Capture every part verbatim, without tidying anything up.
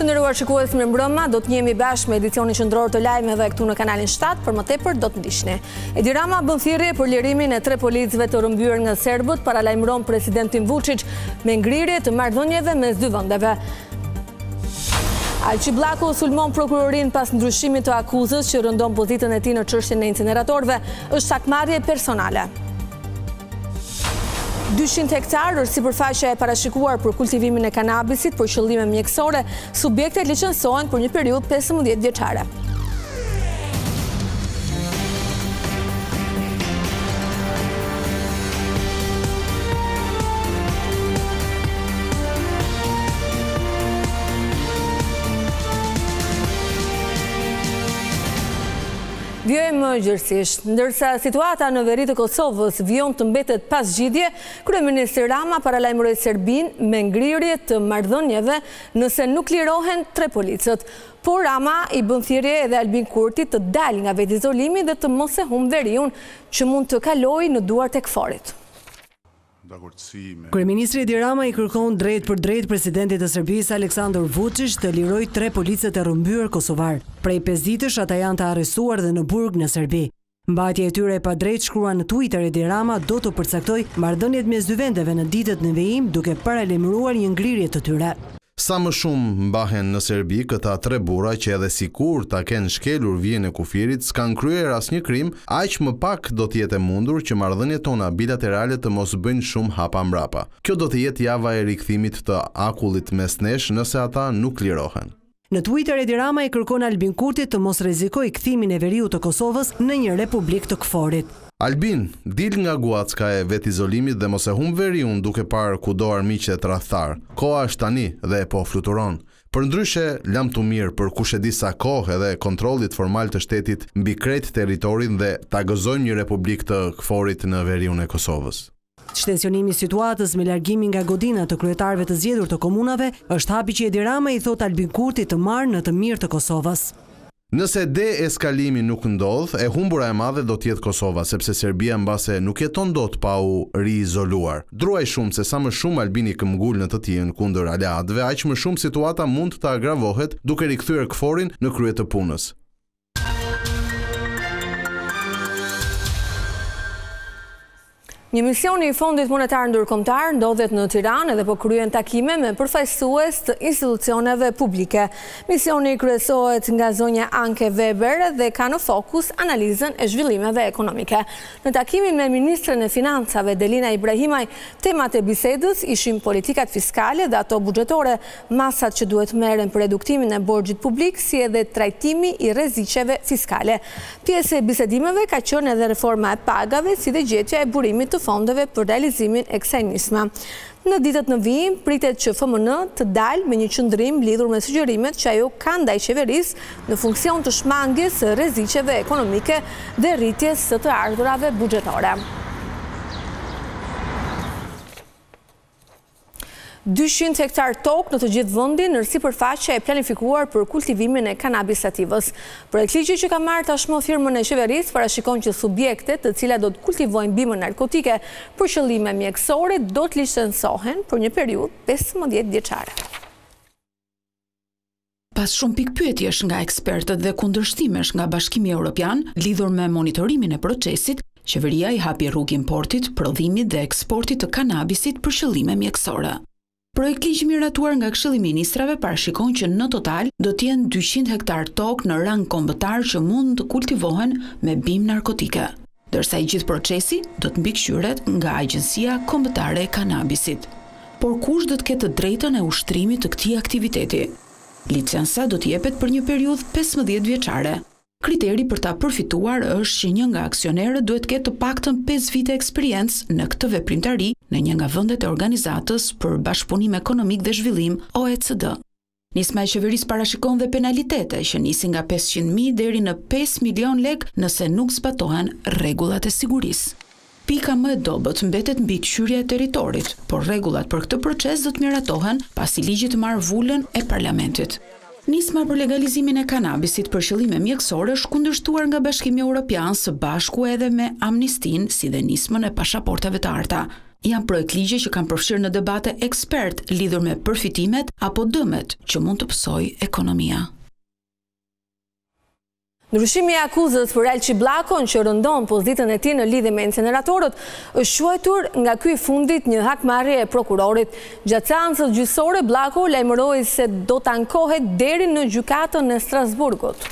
Të nderuar shikues, mirëmbrëma, do të jemi bashkë me edicionin qendror të lajmeve këtu në kanalin shtat, për më tepër do të ndiqni. Edi Rama bën thirrje për lirimin e tre policëve të rrëmbyer nga serbët, paralajmëron presidentin Vučić me ngrirje të marrëdhënieve mes dy vendeve. Alqi Bllaku sulmon prokurorin pas ndryshimit të akuzës që rëndon pozitën e tij në çështjen e incineratorëve, është sakmarrje personale. dyqind hektar është sipërfaqja e parashikuar për kultivimin e kanabisit për qëllime mjekësore, subjektet licencohen për një periudhë pesëmbëdhjetë vjeçare. Vjojmë gjërësisht, ndërsa situata në veri të Kosovës vijon të mbetet pas zgjidhje, kryeministri Rama paralajmëroi Serbinë me ngrirje të marrëdhënieve nëse nuk lirohen tre policët. Por Rama i bën thirrje edhe Albin Kurtit të dalë nga vetizolimi dhe të mos e humbë veriun që mund të kalojë në duart e këforit. Kryeministri Edi Rama i kërkon drejt për drejt presidentit të Serbisë Aleksandar Vučić të lirojë tre policët e rrëmbyer kosovar. Prej pesë ditësh ata janë të arrestuar dhe në burg në Serbi. Mbajtja e tyre e padrejtë, shkrua në Twitter Edi Rama, do të përcaktoj marrëdhëniet mes dy vendeve në ditët në vijim, duke paralajmëruar një ngrirje të tyre. Sa më shumë mbahen në Serbi këta tre burra që edhe sikur ta kenë shkelur vijën e kufirit, s'kan kryer asnjë krim, aq më pak do të jetë mundur që marrëdhëniet tona bilaterale të mos bëjnë shumë hapa mbrapa. Kjo do të jetë java e rikthimit të akullit mes nesh nëse ata nuk lirohen. Në Twitter Edi Rama i kërkon Albin Kurtit të mos rrezikojë kthimin e veriut të Kosovës në një republikë të këforit. Albin, dil nga guacka e vetizolimit dhe mos e humb veriun duke parë kudo armiqe të rrethar. Koha është tani dhe po fluturon. Përndryshe, lam të mirë për kush e di sa kohë edhe kontrollit formal të shtetit mbi krejt territorin dhe ta gëzojmë një republikë të këforit në veriun e Kosovës. Shtensionimi i situatës me largimin nga godina të kryetarëve të zgjedhur të komunave është hapi që Edi Rama i thot Albin Kurtit të marrë në të mirë të Kosovës. Nëse de-eskalimi nuk ndodh, e humbura e madhe do të jetë Kosova, sepse Serbia mbase nuk jeton dot pa u riizoluar. Druaj shumë se sa më shumë Albini këmbgul në të tijën kundër aleatëve, aq më shumë situata mund të agravohet duke rikthyer këforin në krye të punës. Një mision i Fondit Monetar Ndërkombëtar ndodhet në Tiranë dhe po kryen takime me përfaqësues të institucioneve publike. Misioni kryesohet nga zonja Anke Weber dhe ka në fokus analizën e zhvillimeve ekonomike. Në takimin me ministren e Financave Delina Ibrahimaj, temat e bisedës ishin politikat fiskale dhe ato buxhetore, masat që duhet merren për reduktimin e borxhit publik, si edhe trajtimi i rreziqeve fiskale. Pjesë e bisedimeve ka qenë edhe reforma e pagave, si dhe gjetja e burimit të fondeve për realizimin e kësaj nisme. Në ditët në vijim, pritet që F M N të dalë me një qëndrim lidhur me sugjerimet që ajo ka ndaj qeverisë në funksion të shmangjes së rreziqeve ekonomike dhe rritjes së të ardhurave buxhetore. dyqind hektar tokë në të gjithë vendin në sipërfaqe e planifikuar për kultivimin e kanabis sativës. Projektligji që ka marrë tashmë firmën e qeverisë parashikon që subjektet të cilat do të kultivojnë bimën narkotike për qëllime mjekësore do të licencohen për një periudhë pesëmbëdhjetë vjeçare. Pas shumë pikpyetjesh nga ekspertët dhe kundërshtimesh nga Bashkimi Evropian lidhur me monitorimin e procesit, qeveria i hapi rrugë importit, prodhimit dhe eksportit të kanabisit për qëllime mjekësore. Projektligji miratuar nga Këshilli i Ministrave parashikon që në total do të jenë dyqind hektar tokë në rang kombëtar që mund të kultivohen me bimë narkotike, ndërsa i gjithë procesi do të mbikëqyret nga Agjencia Kombëtare e Kanabisit. Por kush do të ketë të drejtën e ushtrimit të këtij aktiviteti? Licenca do të jepet për një periudhë pesëmbëdhjetë vjeçare. Kriteri për ta përfituar është që një nga aksionerët duhet ketë të paktën pesë vite eksperiencë në këtë veprimtari në një nga vendet e Organizatës për Bashkëpunim Ekonomik dhe Zhvillim O E C D. Nisma e qeverisë parashikon dhe penalitete që nisin nga pesëqind mijë deri në pesë milion lekë nëse nuk zbatohen rregullat e sigurisë. Pika më e dobët mbetet mbikëqyrja e territorit, por rregullat për këtë proces do të miratohen pasi ligji të marrë vulën e parlamentit. Nisma për legalizimin e kanabisit për qëllime mjekësore është kundërshtuar nga Bashkimi Evropian së bashku edhe me amnistin si dhe nismën e pasaportave të arta. janë projekt ligje që kanë përfshirë në debate ekspert lidhur me përfitimet apo dëmet që mund të psojë ekonomia. Ndryshimi i akuzës për Elçi Bllakon që rëndon pozitën e tij në lidhje me inceneratorët është quajtur nga ky i fundit një hakmarrje e prokurorit. Gjatë seancës gjyqësore Bllako lajmëroi se do të ankohet deri në gjykatën e Strasburgut.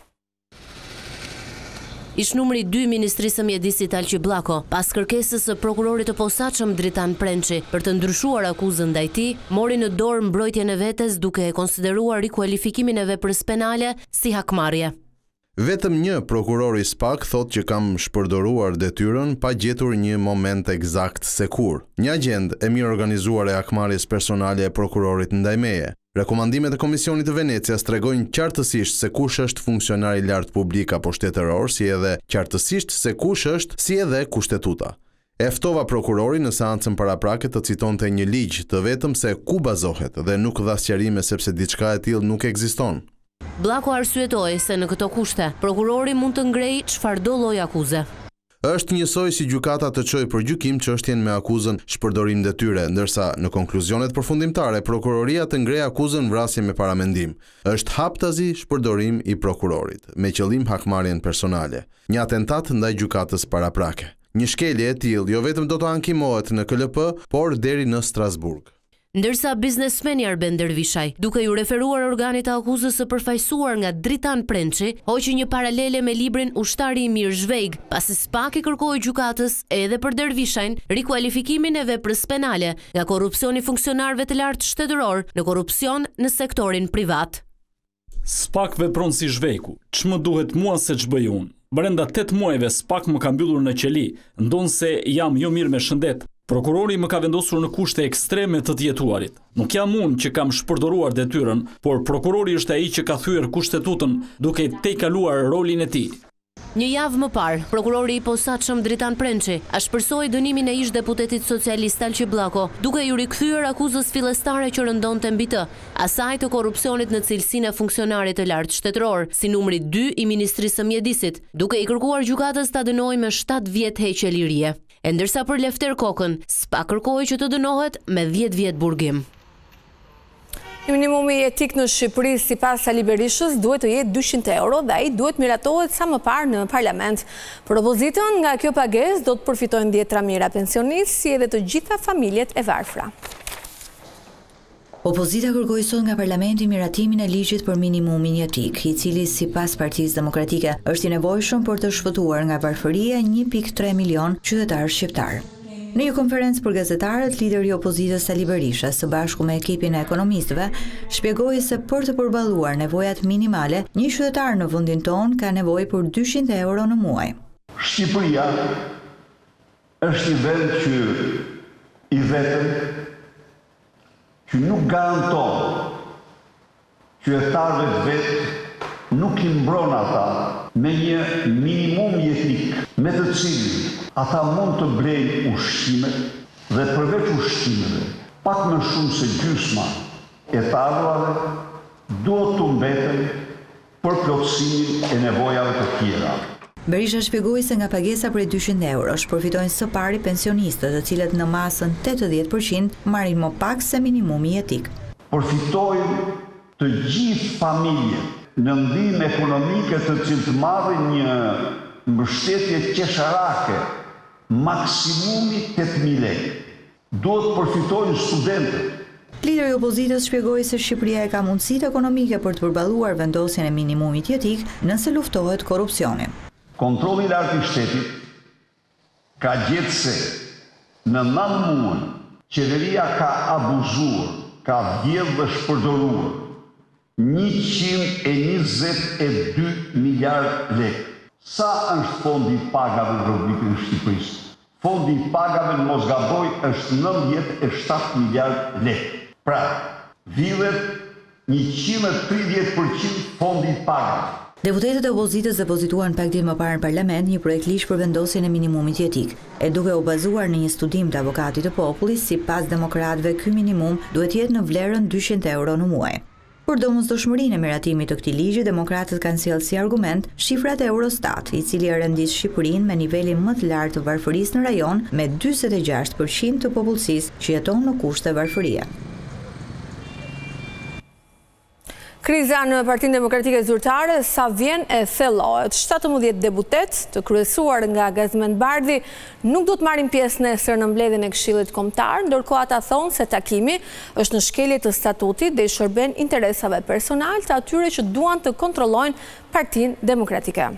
Ish numri dy i Ministrisë së Mjedisit Elçi Bllako, pas kërkesës së prokurorit të posaçëm Dritan Prençi për të ndryshuar akuzën ndaj tij, mori në dorë mbrojtjen e vetes duke e konsideruar rikualifikimin e veprës penale si hakmarrje. Vetëm një prokuror i SPAK thot që kam shpërdoruar detyrën pa gjetur një moment eksakt se kur. Një agjendë e mirë organizuar e hakmarrjes personale e prokurorit ndaj meje. Rekomandimet e Komisionit të Venecias tregojnë qartësisht se kush është funksionar i lartë publik apo shtetëror, si edhe qartësisht se kush është si edhe kushtetuta. E ftova prokurorin në seancën paraprake të citonte një ligj të vetëm se ku bazohet dhe nuk dha sqarime sepse diçka e tillë nuk ekziston. Bllako arsyetoi se në këto kushte, prokurori mund të ngrejë çfarëdo lloj akuze. Është njësoj si gjykata të çojë për gjykim çështjen me akuzën shpërdorim detyre, ndërsa në konkluzionet përfundimtare prokuroria të ngrejë akuzën vrasje me paramendim. Është haptazi shpërdorim i prokurorit, me qëllim hakmarrjen personale. Një atentat ndaj gjykatës paraprake. Një shkelje e tillë jo vetëm do të ankimohet në K L P, por deri në Strasburg. Ndërsa biznesmeni Arben Dervishaj, duke ju referuar organit të akuzës së përfaqësuar nga Dritan Prençi, hoqi një paralele me librin Ushtari i Mirë Zhvejg, pasi SPAK i kërkoi gjykatës edhe për Dervishajn rikualifikimin e veprës penale nga korrupsioni funksionarëve të lartë shtetëror në korrupsion në sektorin privat. SPAK vepron si zhvejku, ç'më duhet mua se ç'bëj unë. Brenda tetë muajve SPAK më ka mbyllur në qeli, ndonë se jam jo mirë me shëndet. Prokurori më ka vendosur në kushte ekstreme të të jetuarit. Nuk jam unë që kam shpërdoruar detyrën, por prokurori është ai që ka thyer kushtetutën duke tejkaluar rolin e tij. Një javë më parë, prokurori i posaçëm Dritan Prençi ashpërsoi dënimin e ish deputetit socialist Elçi Bllako, duke ju rikthyer akuzës fillestare që rëndonte mbi të, asaj të korrupsionit në cilësinë e funksionarit të lartë shtetëror, si numri dy i Ministrisë së Mjedisit, duke i kërkuar gjykatës ta dënojë me shtatë vjet heqje lirie. E ndërsa për Lefter Kokën, SPAK kërkoi që të dënohet me dhjetë vjet burgim. Minimumi jetik në Shqipëri sipas Sali Berishës duhet të jetë dyqind euro dhe ai duhet miratohet sa më parë në parlament. Për opozitën, nga kjo pagesë do të përfitojnë dhjetra mijëra pensionistë si edhe të gjitha familjet e varfra. Opozita kërkoi sot nga parlamenti miratimin e ligjit për minimumin jetik, i cili sipas Partisë Demokratike është i nevojshëm për të shpëtuar nga varfëria një pikë tre milion qytetarë shqiptar. Në një konferencë për gazetarët, lideri i opozitës Sali Berisha së bashku me ekipin e ekonomistëve shpjegoi se për të përballuar nevojat minimale, një qytetar në vendin tonë ka nevojë për dyqind euro në muaj. Shqipëria është një vend që i vetëm që nuk garanton qytetarëve vetë nuk i mbron ata me një minimum jetik me të cilin ata mund të blejnë ushqimet dhe përveç ushqimeve pak më shumë se gjysma e të ardhurave duhet të mbeten për plotësimin e nevojave të tjera. Berisha shpjegoi se nga pagesa prej dyqind eurosh përfitojnë së pari pensionistët, të cilët në masën tetëdhjetë përqind marrin më pak se minimumi jetik. Përfitojnë të gjithë familjet në ndihmë ekonomike të cilët marrin një mbështetje qesharake, maksimumi tetë mijë lekë. Duhet përfitojnë studentët. Lideri i opozitës shpjegoi se Shqipëria e ka mundësitë ekonomike për të përballuar vendosjen e minimumit jetik nëse luftohet korrupsionin. Kontrolli i lartë i shtetit ka gjetë se në nëntë muaj qeveria ka abuzuar, ka vjedhur dhe shpërdoruar njëqind e njëzet e dy miliard lekë. Sa është fondi i pagave në Republikën e Shqipërisë? Fondi i pagave në mos gaboj është nëntëdhjetë e shtatë miliard lekë. Pra, vjedhet njëqind e tridhjetë përqind fondi i pagave. Deputetët e opozitës depozituan pak ditë më parë në parlament një projekt ligj për vendosjen e minimumit jetik, e duke u bazuar në një studim të avokatit të popullit, sipas demokratëve ky minimum duhet jetë në vlerën dyqind euro në muaj. Për domosdoshmërinë e miratimit të këtij ligji, demokratët kanë sjellë si argument shifrat e Eurostat, i cili e rendis Shqipërinë me nivelin më të lartë të varfërisë në rajon, me njëzet e gjashtë përqind të popullsisë që jeton në kushte varfërie. Kriza në Partinë Demokratike Zyrtare sa vjen e thellohet. shtatëmbëdhjetë deputet të kryesuar nga Gazmend Bardhi nuk do të marrin pjesë nesër në mbledhjen e Këshillit Kombëtar, ndërkohë ata thonë se takimi është në shkelje të statutit dhe i shërben interesave personal të atyre që duan të kontrollojnë Partinë Demokratike.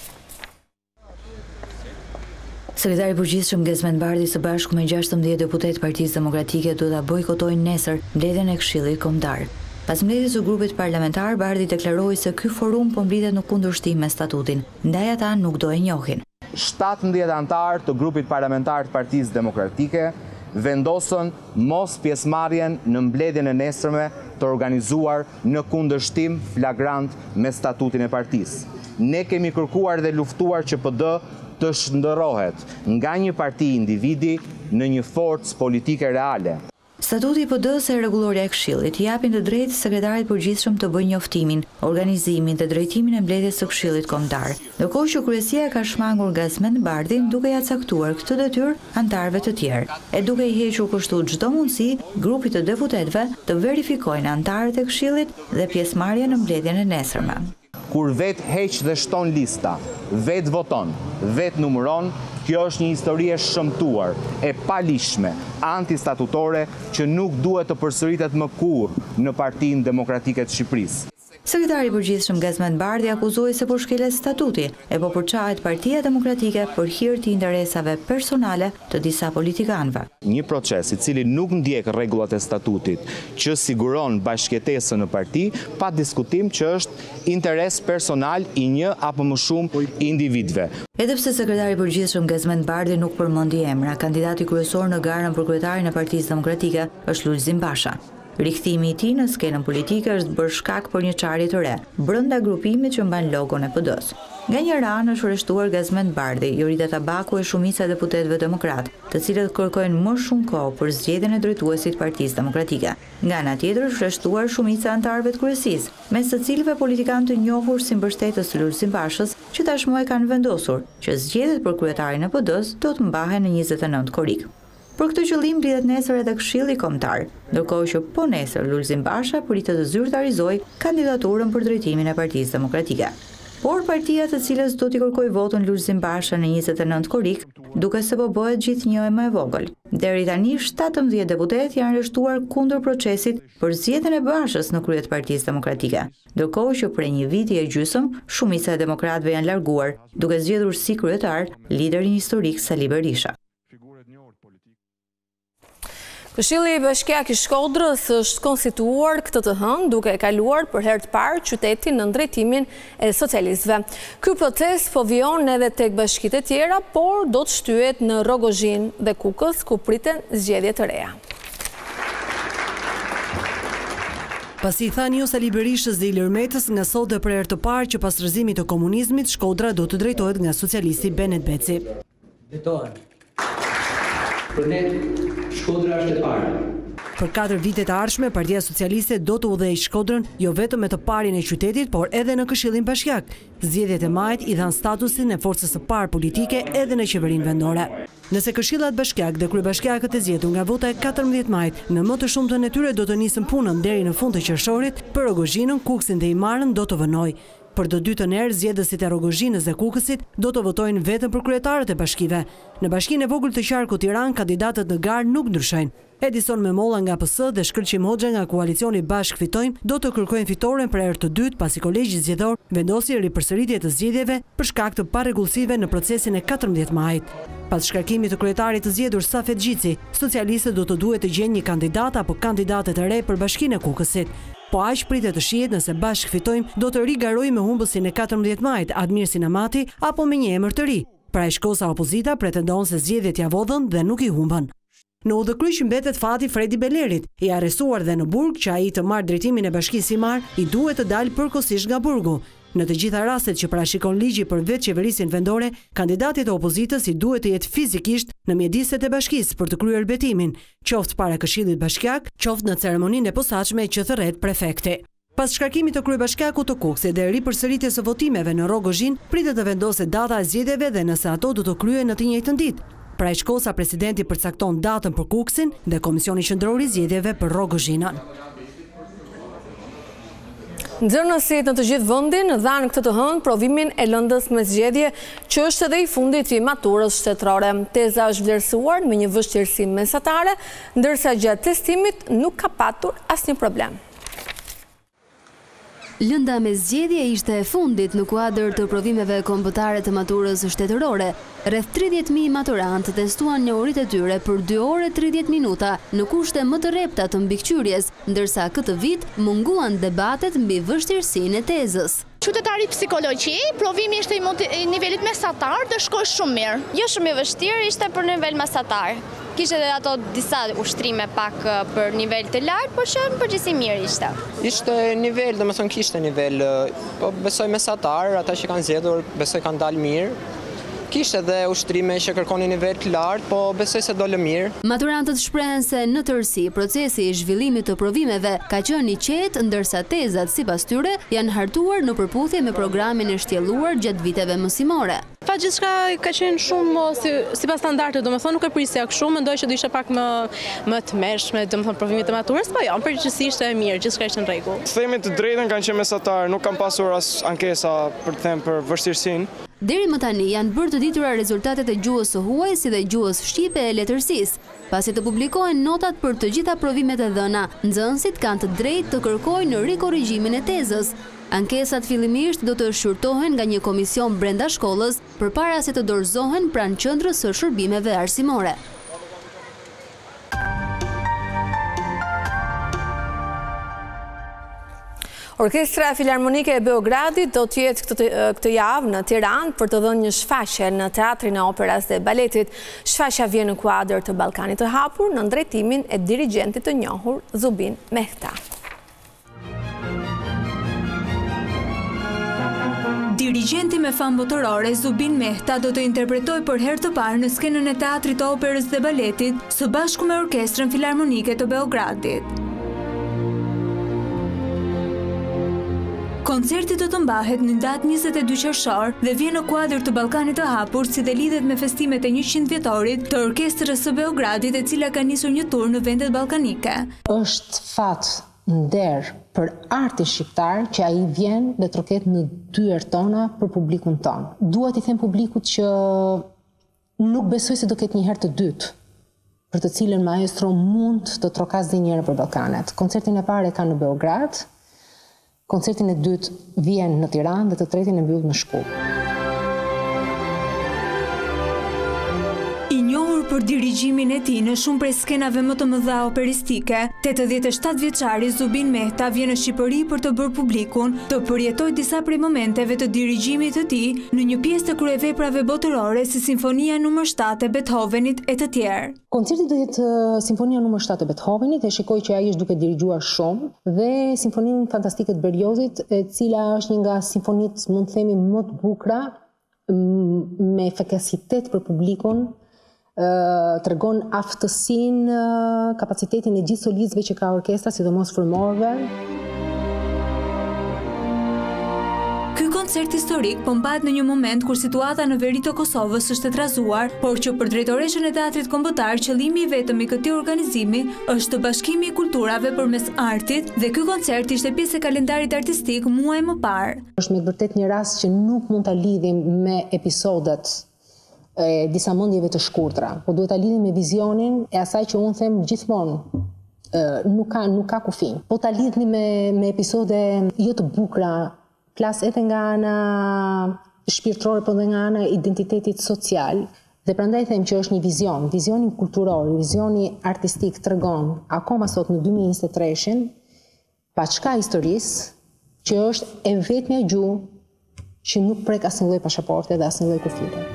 Sekretari i Përgjithshëm Gazmend Bardhi së bashku me gjashtëmbëdhjetë deputet Partisë Demokratike do ta bojkotojnë nesër mbledhjen e Këshillit Kombëtar. Pas mbledhjes së grupit parlamentar, Bardhi deklaroi se ky forum po mblitet në kundërshtim me statutin, ndaj ata nuk do e njohin. shtatëmbëdhjetë anëtar të grupit parlamentar të Partisë Demokratike vendosën mos pjesëmarrjen në mbledhjen e nesërme të organizuar në kundërshtim flagrant me statutin e partisë. Ne kemi kërkuar dhe luftuar që P D të shndërrohet nga një parti individi në një forcë politike reale. Statuti i P D-s e rregulloria e Këshillit i japin të drejtë sekretarit përgjithshëm të bëjë njoftimin, organizimin dhe drejtimin e mbledhjes së Këshillit Kombëtar. Ndërkohë që kryesia ka shmangur Gazmend Bardhin duke ja caktuar këtë detyrë anëtarëve të tjerë, e duke i hequr kështu çdo mundësi grupit të deputetëve të verifikojnë anëtarët e Këshillit dhe pjesëmarrjen në mbledhjen e nesërme. Kur vet heq dhe shton lista, vet voton, vet numëron, kjo është një histori e shëmtuar, e palishme, antistatutore që nuk duhet të përsëritet më kurrë në Partinë Demokratike të Shqipërisë. Sekretari i Përgjithshëm Gazmend Bardhi akuzoi se po shkelet statuti e po përçahet Partia Demokratike për hir të interesave personale të disa politikanëve. Një proces i cili nuk ndjek rregullat e statutit, që siguron bashkëjetesën në parti, pa diskutim që është interes personal i një apo më shumë individëve. Edhe pse sekretari i Përgjithshëm Gazmend Bardhi nuk përmendi emra, kandidati kryesor në garën për kryetarin e Partisë Demokratike është Lulzim Basha. Rikthimi i tij në skenën politike është bërë shkak për një çarje të re brenda grupimit që mban logon e P D-s. Nga njëra anë është arrestuar Gazmend Bardhi, Jorita Tabaku e shumica e deputetëve demokrat, të cilët kërkojnë më shumë kohë për zgjedhjen e drejtuesit të Partisë Demokratike. Nga ana tjetër është arrestuar shumica e anëtarëve të kryesisë, mes të cilëve politikanë të njohur si mbështetës së Lulzim Bashës, që tashmë e kanë vendosur që zgjedhjet për kryetarin e P D-s do të mbahen në njëzet e nëntë korrik. Për këtë qëllim lidhet nesër edhe Këshilli Kombëtar, ndërkohë që po nesër Lulzim Basha pritet të zyrtarizojë kandidaturën për drejtimin e Partisë Demokratike. Por partia të cilës do t'i kërkojë votën Lulzim Basha në njëzet e nëntë korrik, duke se po bëhet gjithnjë e më e vogël. Deri tani shtatëmbëdhjetë deputet janë arrestuar kundër procesit për zgjedhjen e Bashës në krye të Partisë Demokratike, ndërkohë që prej një viti e gjysmë shumica e demokratëve janë larguar, duke zgjedhur si kryetar liderin historik Sali Berisha. Këshilli Bashkiak i Shkodrës është konstituar këtë të hënë duke e kaluar për herë të parë qytetin në drejtimin e socialistëve. Ky proces po vijon edhe tek bashkitë e tjera, por do të shtyhet në Rogozhin dhe Kukës, ku priten zgjedhje të reja. Pasi i than jo Sali Berishës dhe Ilir Metës nga sot dhe për herë të parë që pas rrëzimit të komunizmit, Shkodra do të drejtohet nga socialisti Benet Beci. Betohen. Për ne, Shkodra është e parë. Për katër vitet e ardhshme, Partia Socialiste do të udhëheqë Shkodrën jo vetëm me të parin e qytetit, por edhe në Këshillin Bashkiak. Zgjedhjet e majit i dhan statusin e forcës së parë politike edhe në qeverinë vendore. Nëse Këshillat Bashkiak dhe kryebashkiakët e zgjedhur nga vota e katërmbëdhjetë majit, në më të shumtën e tyre do të nisën punën deri në fund të qershorit, për Rogozhinën, Kukësin dhe Imarën do të vënojë. Për të dytën herë, zgjedhësit e Rogozhinës dhe Kukësit do të votojnë vetëm për kryetarët e bashkive. Në Bashkinë e Vogël të Qarkut Tiranë, kandidatët në garë nuk ndryshojnë. Edison Memolla nga P S dhe Shkëlqim Hoxha nga koalicioni Bashk Fitojmë do të kërkojnë fitoren për herë të dytë pasi kolegji zgjedhor vendosi ripërsëritje të zgjedhjeve për shkak të parregullsive në procesin e katërmbëdhjetë majit. Pas shkarkimit të kryetarit të zgjedhur Safet Xhici, socialistët do të duhet të gjejnë një kandidat apo kandidate të re për Bashkinë e Kukësit. Po aq pritet të shihet nëse Bashk Fitojmë do të rigarojë me humbësin e katërmbëdhjetë majit, Admir Sinamati, apo me një emër të ri. Pra e shkosa opozita pretendon se zgjedhjet ja vodhën dhe nuk i humbën. Në udhëkryq mbetet fati Fredi Belerit, i arrestuar dhe në burg që ai të marrë drejtimin e bashkisë Imar, i duhet të dalë përkohësisht nga burgu. Në të gjitha rastet që parashikon ligji për vetë qeverisin vendore, kandidatit e opozitës i duhet të jetë fizikisht në mjediset e bashkisë për të kryer betimin, qoftë para Këshillit Bashkiak, qoftë në ceremoninë e posaçme që thërret prefekti. Pas shkarkimit të kryebashkiakut të Kukësit dhe ripërsëritjes së votimeve në Rogozhin, pritet të vendoset data e zgjedhjeve dhe nëse ato do të kryhen në të njëjtën ditë. Pra i shkosa presidenti përcakton datën për Kukësin dhe Komisioni Qendror i Zgjedhjeve për Rogozhinën. Nxënësit në të gjithë vendin dhanë këtë të hënë provimin e lëndës me zgjedhje që është edhe i fundit i maturës shtetërore. Teza është vlerësuar me një vështirësi mesatare, ndërsa gjatë testimit nuk ka patur asnjë problem. Lënda me zgjedhje ishte e fundit në kuadër të provimeve kombëtare të maturës shtetërore. Rreth tridhjetë mijë maturantë testuan njohuritë e tyre për dy orë e tridhjetë minuta në kushte më të rrepta të mbikëqyrjes, ndërsa këtë vit munguan debatet mbi vështirësinë e tezës. Qytetari psikologji, provimi ishte i nivelit mesatar dhe shkoi shumë mirë. Jo shumë i vështirë, ishte për nivel mesatar. Kishte edhe ato disa ushtrime pak për nivel të lartë, por që në përgjithësi mirë ishte. Ishte nivel, dhe më thonë kishte nivel, po besoj mesatar, ata që kanë zgjedhur, besoj kanë dalë mirë. Kishte edhe ushtrime që kërkonin nivel të lartë, po besoj se dolë mirë. Maturantët shprehen se në tërësi procesi i zhvillimit të provimeve ka qenë i qetë, ndërsa tezat sipas tyre janë hartuar në përputhje me programin e shtjelluar gjatë viteve mësimore. Pa gjithçka ka qenë shumë si, sipas standardit, domethënë nuk e prisja kështu, mendoj që do ishte pak më më të mëshme, domethënë provimit të maturës, po jo, përgjithësisht ishte e mirë, gjithçka ishte në rregull. Themi të drejtën kanë qenë mesatar, nuk kanë pasur as ankesa për të thënë për vështirësinë. Deri më tani janë bërë të ditura rezultatet e gjuhës së huaj si dhe gjuhës shqipe e letërsisë. Pasi të publikohen notat për të gjitha provimet e dhëna, nxënësit kanë të drejtë të kërkojnë rikorrigjimin e tezës. Ankesat fillimisht do të shqyrtohen nga një komision brenda shkollës përpara se të dorëzohen pranë qendrës së shërbimeve arsimore. Orkestra Filharmonike e Beogradit do të jetë këtë, këtë javë në Tiranë për të dhënë një shfaqje në Teatrin e Operës dhe Baletit. Shfaqja vjen në kuadër të Ballkanit të Hapur në drejtimin e dirigjentit të njohur Zubin Mehta. Dirigjenti me famë botërore Zubin Mehta do të interpretojë për herë të parë në skenën e Teatrit të Operës dhe Baletit së bashku me Orkestrën Filharmonike të Beogradit. Koncerti do të mbahet në datë njëzet e dy qershor dhe vjen në kuadër të Ballkanit të Hapur si dhe lidhet me festimet e njëqind vjetorit të Orkestrës së Beogradit, e cila ka nisur një tur në vendet ballkanike. Është fat nder për artin shqiptar që ai vjen dhe troket në dyert tona për publikun ton. Dua t'i them publikut që nuk besoj se do ketë një herë të dytë për të cilën maestro mund të trokas dhe njëherë për Ballkanet. Koncertin e parë e ka në Beograd. Koncertin e dytë vjen në Tiranë dhe të tretin e mbyll në Shkup. I njohur për dirigjimin e tij në shumë prej skenave më të mëdha operistike, tetëdhjetë e shtatë vjeçari Zubin Mehta vjen në Shqipëri për të bërë publikun të përjetojë disa prej momenteve të dirigjimit të tij në një pjesë të kryeveprave botërore si Simfonia numër shtatë e Beethovenit e të tjerë. Koncerti do jetë Simfonia numër shtatë e Beethovenit, e shikoj që ai është duke dirigjuar shumë, dhe Simfoninë fantastike të Berliozit, e cila është një nga simfonitë, mund të themi, më të bukura, me efikacitet për publikun, tregon aftësinë, kapacitetin e gjithë solistëve që ka orkestra, sidomos frymorëve. Ky koncert historik po mbahet në një moment kur situata në veri të Kosovës është e trazuar, por që për drejtoreshën e Teatrit Kombëtar qëllimi i vetëm i këtij organizimi është të bashkimi i kulturave përmes artit, dhe ky koncert ishte pjesë e kalendarit artistik muaj më parë. Është me vërtet një rast që nuk mund ta lidhim me episodet e disa mendjeve të shkurtra, po duhet ta lidhim me vizionin e asaj që unë them gjithmonë, nuk ka nuk ka kufi. Po ta lidhni me me episode jo të bukura, flas edhe nga ana shpirtërore, po edhe nga ana identitetit social, dhe prandaj them që është një vizion, vizioni kulturor, vizioni artistik tregon akoma sot në dy mijë e njëzet e tre-shin pa çka historisë, që është e vetmja gjuhë që nuk prek asnjë lloj pasaporte dhe asnjë lloj kufite.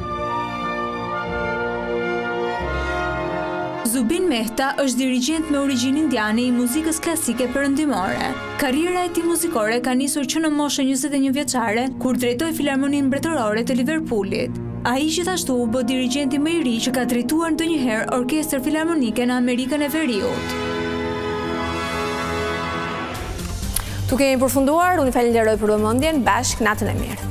Zubin Mehta është dirigjent me origjinë indiane i muzikës klasike perëndimore. Karriera e tij muzikore ka nisur që në moshën njëzet e një vjeçare, kur drejtoi Filharmoninë Mbretërore të Liverpoolit. Ai gjithashtu u bë dirigjenti më i ri që ka drejtuar ndonjëherë orkestër filharmonike në Amerikën e Veriut. Tu kemi përfunduar, unë falenderoj për vëmendjen, bashkë natën e mirë.